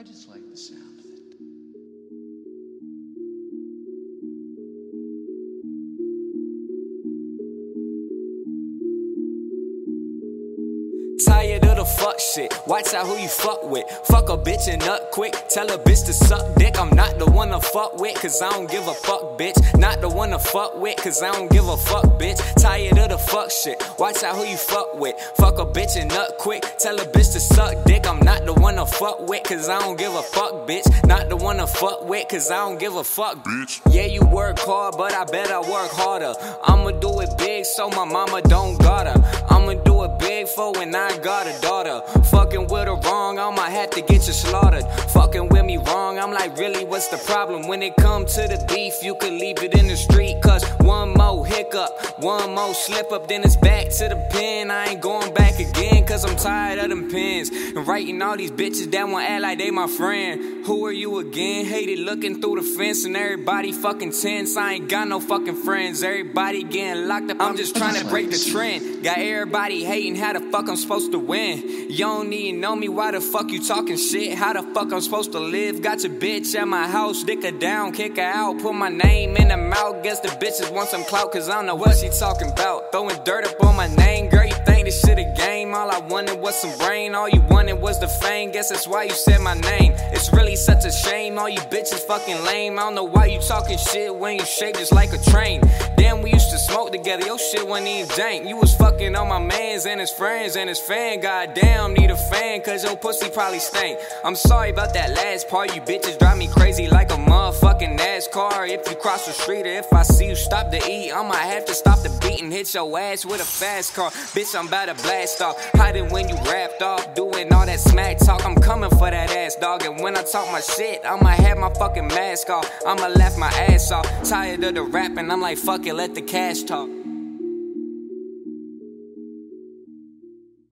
just like the sound of it. Tired of the fuck shit, watch out who you fuck with. Fuck a bitch and nut quick, tell a bitch to suck dick. I'm not the one to fuck with, cause I don't give a fuck, bitch. Not the one to fuck with, cause I don't give a fuck, bitch. Tired of the fuck shit, watch out who you fuck with. Fuck a bitch and nut quick, tell a bitch to suck dick. I'm not the one to fuck with, cause I don't give a fuck, bitch. Not the one to fuck with, cause I don't give a fuck, bitch. Yeah, you work hard, but I bet I work harder. I'ma do it big so my mama don't gotta. I'ma do it big for when I got a daughter. Fucking with her wrong, I'ma have to get you slaughtered. Fucking with me wrong, I'm like, really, what's the problem? When it come to the beef, you could leave it in the street. Cause one more hiccup, one more slip up, then it's back to the pen. I ain't going back again, cause I'm tired of them pens. And writing all these bitches that want act like they my friend. Who are you again? Hated looking through the fence and everybody fucking tense. I ain't got no fucking friends, everybody getting locked up. I'm just trying to break the trend. Got everybody hating, how the fuck I'm supposed to win? You don't even know me, why the fuck you talking shit? How the fuck I'm supposed to live? Got your bitch at my house, dick her down, kick her out, put my name in the mouth. Guess the bitches want some clout, cause I don't know what she talking about. Throwing dirt up on my name, girl, you think this shit a game? All I wanted was some brain, all you wanted was the fame. Guess that's why you said my name. It's really such a shame, all you bitches fucking lame. I don't know why you talking shit when you shaped just like a train. Damn, we used to smoke together, your shit wasn't even dank. You was fucking on my mans and his friends and his fan. Goddamn, need a fan, cause your pussy probably stank. I'm sorry about that last part, you bitches drive me crazy like a motherfucking NASCAR. If you cross the street or if I see you stop to eat, I might have to stop the beat and hit your ass with a fast car. Bitch, I'm about to blast off, hiding when you wrapped off, doing all that smack talk. I'm coming for that ass, dog, and when I talk my shit, I might have my fucking mask off. I'ma laugh my ass off, tired of the rapping, I'm like, fuck it, let the cash talk.